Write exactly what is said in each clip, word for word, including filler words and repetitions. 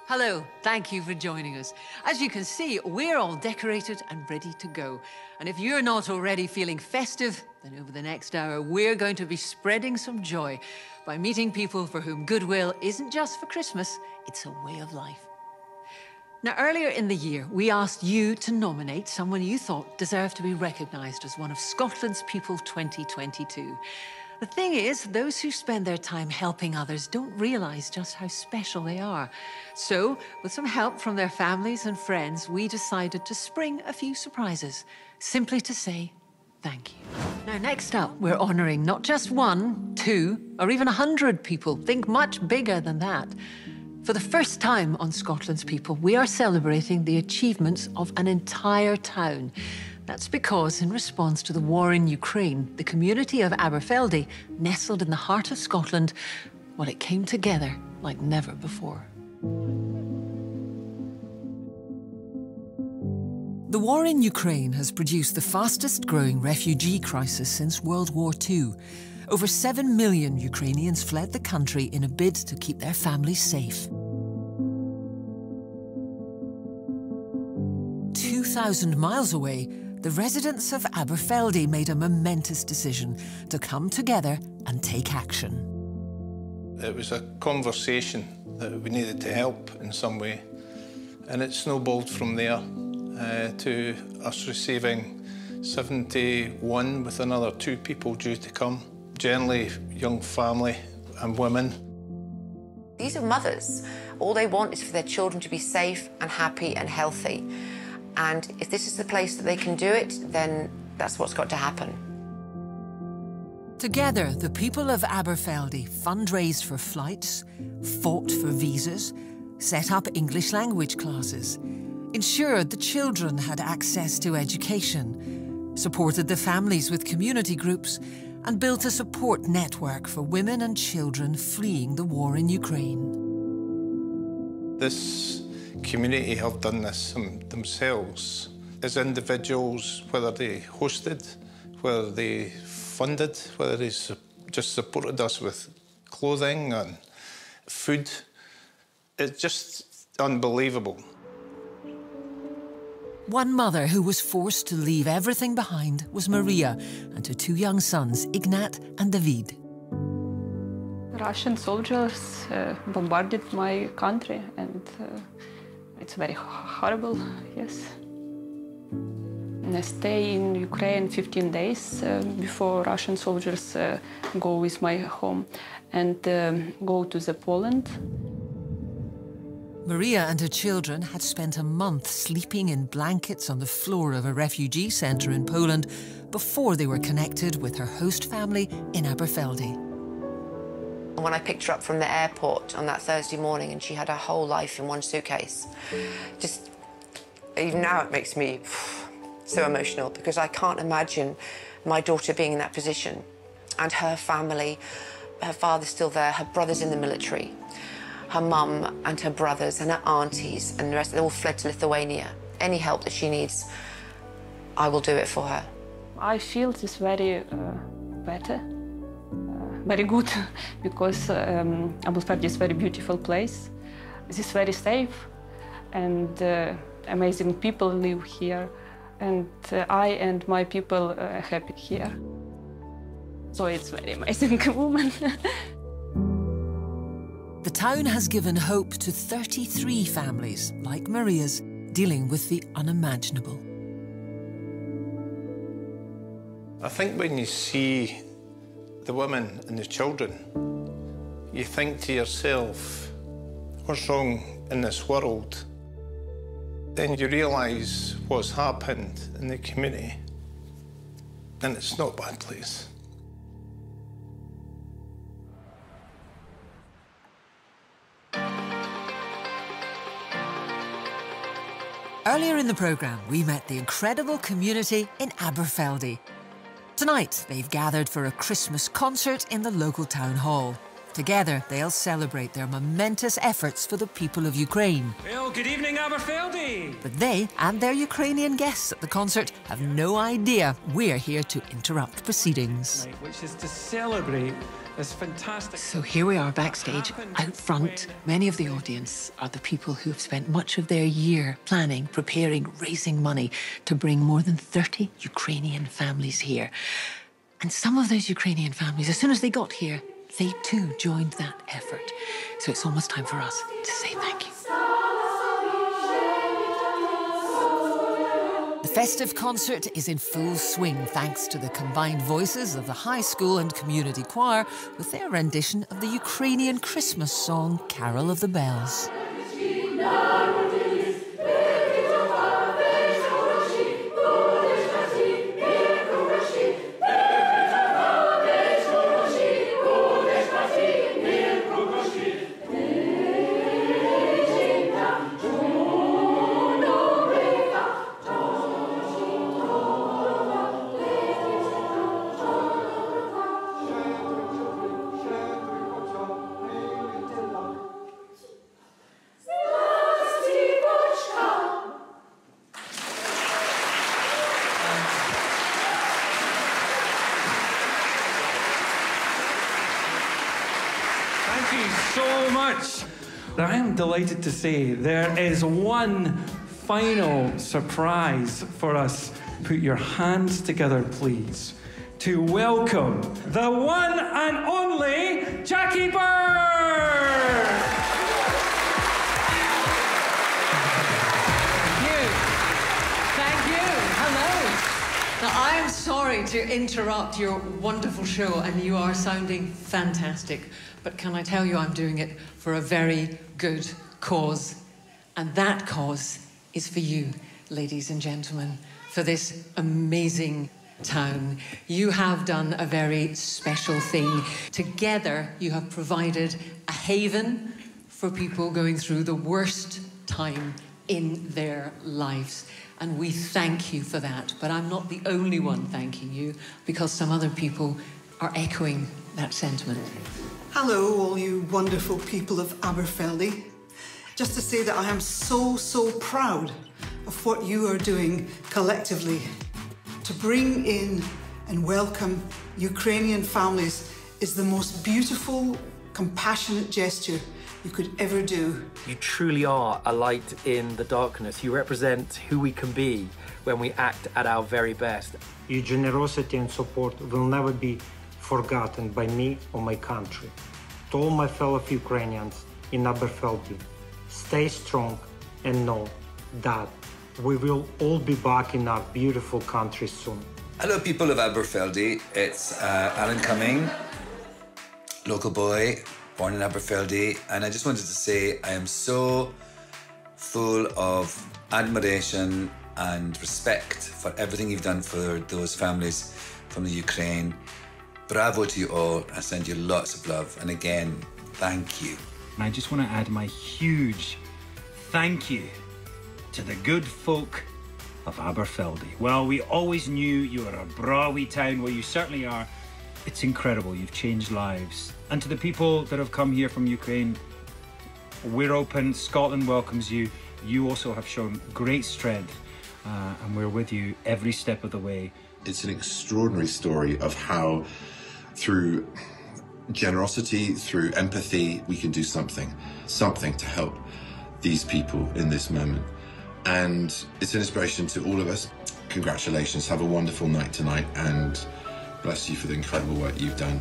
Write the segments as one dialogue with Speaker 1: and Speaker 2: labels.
Speaker 1: Hello, thank you for joining us. As you can see, we're all decorated and ready to go. And if you're not already feeling festive, then over the next hour, we're going to be spreading some joy by meeting people for whom goodwill isn't just for Christmas, it's a way of life. Now, earlier in the year, we asked you to nominate someone you thought deserved to be recognised as one of Scotland's People twenty twenty-two. The thing is, those who spend their time helping others don't realise just how special they are. So, with some help from their families and friends, we decided to spring a few surprises, simply to say thank you. Now, next up, we're honouring not just one, two, or even a hundred people. Think much bigger than that. For the first time on Scotland's People, we are celebrating the achievements of an entire town. That's because, in response to the war in Ukraine, the community of Aberfeldy, nestled in the heart of Scotland, well, it came together like never before. The war in Ukraine has produced the fastest-growing refugee crisis since World War Two. Over seven million Ukrainians fled the country in a bid to keep their families safe. two thousand miles away, the residents of Aberfeldy made a momentous decision to come together and take action.
Speaker 2: It was a conversation that we needed to help in some way, and it snowballed from there uh, to us receiving seventy-one with another two people due to come, generally young family and women.
Speaker 3: These are mothers. All they want is for their children to be safe and happy and healthy. And if this is the place that they can do it, then that's what's got to happen.
Speaker 1: Together, the people of Aberfeldy fundraised for flights, fought for visas, set up English language classes, ensured the children had access to education, supported the families with community groups, and built a support network for women and children fleeing the war in Ukraine.
Speaker 2: This community have done this themselves as individuals, whether they hosted, whether they funded, whether they just supported us with clothing and food. It's just unbelievable.
Speaker 1: One mother who was forced to leave everything behind was Maria and her two young sons, Ignat and David.
Speaker 4: Russian soldiers uh, bombarded my country, and uh, it's very horrible, yes. And I stay in Ukraine fifteen days uh, before Russian soldiers uh, go with my home and um, go to the Poland.
Speaker 1: Maria and her children had spent a month sleeping in blankets on the floor of a refugee centre in Poland before they were connected with her host family in Aberfeldy.
Speaker 3: When I picked her up from the airport on that Thursday morning and she had her whole life in one suitcase, just, even now it makes me so emotional because I can't imagine my daughter being in that position. And her family, her father's still there, her brother's in the military, her mum and her brothers and her aunties and the rest, they all fled to Lithuania. Any help that she needs, I will do it for her.
Speaker 4: I feel this very uh, better. Very good, because um, Aberfeldy is a very beautiful place. It is very safe, and uh, amazing people live here, and uh, I and my people are happy here. So it's a very amazing woman.
Speaker 1: The town has given hope to thirty-three families, like Maria's, dealing with the unimaginable.
Speaker 2: I think when you see the women and the children, you think to yourself, what's wrong in this world? Then you realise what's happened in the community, and it's not a bad place.
Speaker 1: Earlier in the programme, we met the incredible community in Aberfeldy. Tonight, they've gathered for a Christmas concert in the local town hall. Together, they'll celebrate their momentous efforts for the people of Ukraine.
Speaker 5: Well, good evening, Aberfeldy.
Speaker 1: But they and their Ukrainian guests at the concert have no idea we're here to interrupt proceedings.
Speaker 5: Which is to celebrate this fantastic...
Speaker 1: So here we are backstage, out front. Many of the audience are the people who have spent much of their year planning, preparing, raising money to bring more than thirty Ukrainian families here. And some of those Ukrainian families, as soon as they got here, they too joined that effort. So it's almost time for us to say thank you. The festive concert is in full swing thanks to the combined voices of the high school and community choir with their rendition of the Ukrainian Christmas song, Carol of the Bells.
Speaker 5: Thank you so much. I am delighted to say there is one final surprise for us. Put your hands together, please, to welcome the one and only Jackie Bird!
Speaker 1: Thank you. Thank you. Hello. Now, I am sorry to interrupt your wonderful show, and you are sounding fantastic. But can I tell you, I'm doing it for a very good cause. And that cause is for you, ladies and gentlemen, for this amazing town. You have done a very special thing. Together, you have provided a haven for people going through the worst time in their lives. And we thank you for that. But I'm not the only one thanking you, because some other people are echoing that sentiment.
Speaker 6: Hello, all you wonderful people of Aberfeldy. Just to say that I am so, so proud of what you are doing collectively to bring in and welcome Ukrainian families is the most beautiful, compassionate gesture you could ever do.
Speaker 7: You truly are a light in the darkness. You represent who we can be when we act at our very best.
Speaker 8: Your generosity and support will never be forgotten by me or my country. To all my fellow Ukrainians in Aberfeldy, stay strong and know that we will all be back in our beautiful country soon.
Speaker 9: Hello, people of Aberfeldy. It's uh, Alan Cumming, local boy, born in Aberfeldy, and I just wanted to say I am so full of admiration and respect for everything you've done for those families from the Ukraine. Bravo to you all. I send you lots of love. And again, thank you.
Speaker 10: And I just want to add my huge thank you to the good folk of Aberfeldy. Well, we always knew you were a brawy town. Well, you certainly are. It's incredible. You've changed lives. And to the people that have come here from Ukraine, we're open. Scotland welcomes you. You also have shown great strength, uh, and we're with you every step of the way.
Speaker 11: It's an extraordinary story of how, through generosity, through empathy, we can do something, something to help these people in this moment. And it's an inspiration to all of us. Congratulations, have a wonderful night tonight, and bless you for the incredible work you've done.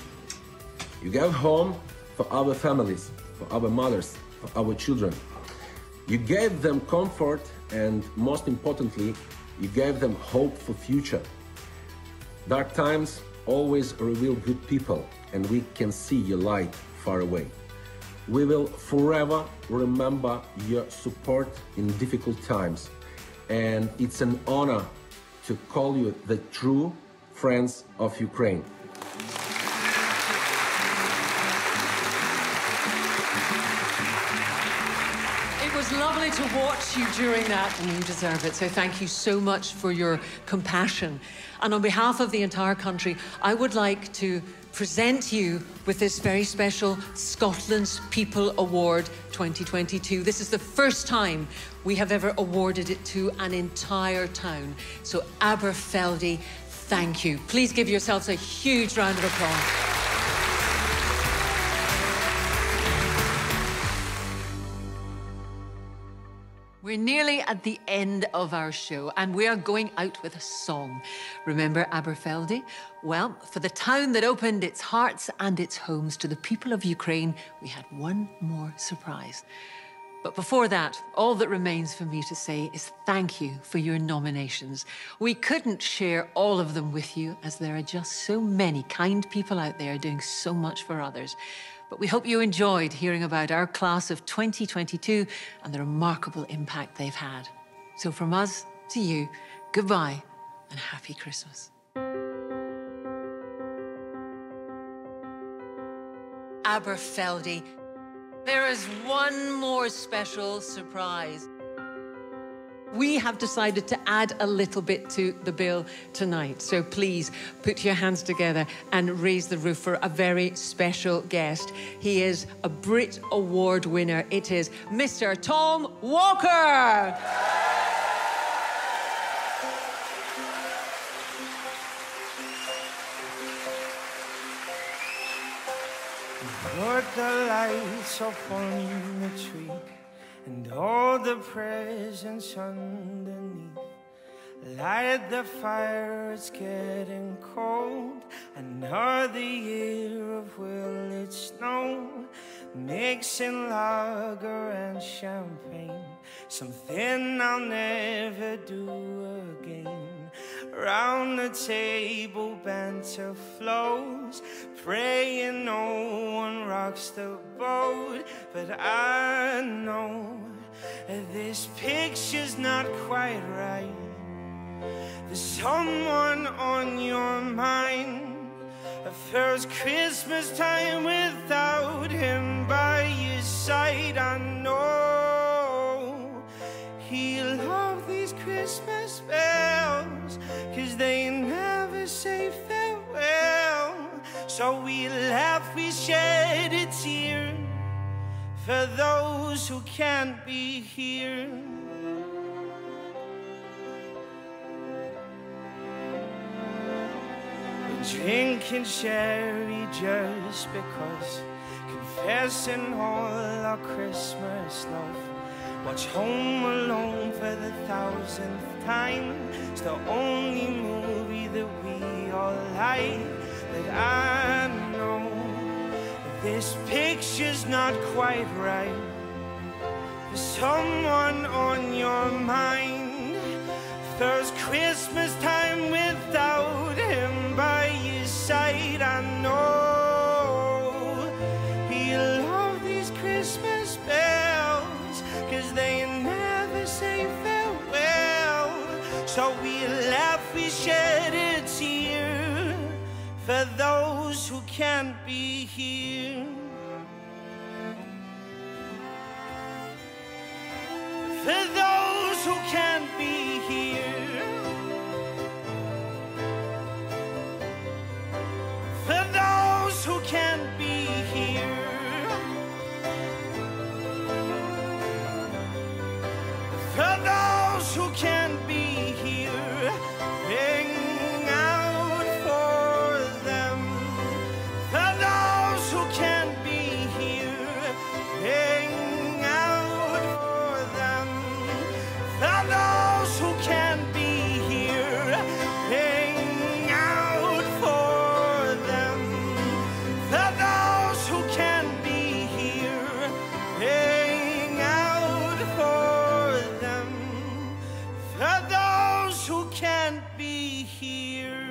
Speaker 12: You gave home for our families, for our mothers, for our children. You gave them comfort, and most importantly, you gave them hope for future. Dark times always reveal good people, and we can see your light far away. We will forever remember your support in difficult times, and it's an honor to call you the true friends of Ukraine.
Speaker 1: It was lovely to watch you during that, and you deserve it. So thank you so much for your compassion. And on behalf of the entire country, I would like to present you with this very special Scotland's People Award twenty twenty-two. This is the first time we have ever awarded it to an entire town. So Aberfeldy, thank you. Please give yourselves a huge round of applause. We're nearly at the end of our show, and we are going out with a song. Remember Aberfeldy? Well, for the town that opened its hearts and its homes to the people of Ukraine, we had one more surprise. But before that, all that remains for me to say is thank you for your nominations. We couldn't share all of them with you, as there are just so many kind people out there doing so much for others. But we hope you enjoyed hearing about our class of twenty twenty-two and the remarkable impact they've had. So from us to you, goodbye and happy Christmas. Aberfeldy, there is one more special surprise. We have decided to add a little bit to the bill tonight. So please put your hands together and raise the roof for a very special guest. He is a Brit Award winner. It is Mister Tom Walker.
Speaker 13: Put the lights up on the tree and all the presents underneath. Light the fire, it's getting cold. Another year of will it snow. Mixing lager and champagne, something I'll never do again. Round the table, banter flows, praying no one rocks the boat. But I know this picture's not quite right. There's someone on your mind. A first Christmas time without him by your side. I know he'll love these Christmas bells, 'cause they never say farewell. So we laugh, we shed a tear for those who can't be here. Drinking sherry just because, confessing all our Christmas love. Watch Home Alone for the thousandth time. It's the only movie that we all like. But I know this picture's not quite right. There's someone on your mind. First Christmas time without him by your side. I know he'll love these Christmas bells, 'cause they never say farewell. So we laugh, we shed a tear for those who can't be here. For those who can't be here. For those who can't be here. For those who can't be here. Ring out for them. For those who can't be here. Ring out for them. For those who can't be here. Ring out for them. For those who can't be here. Ring out for them. For those who can't be here.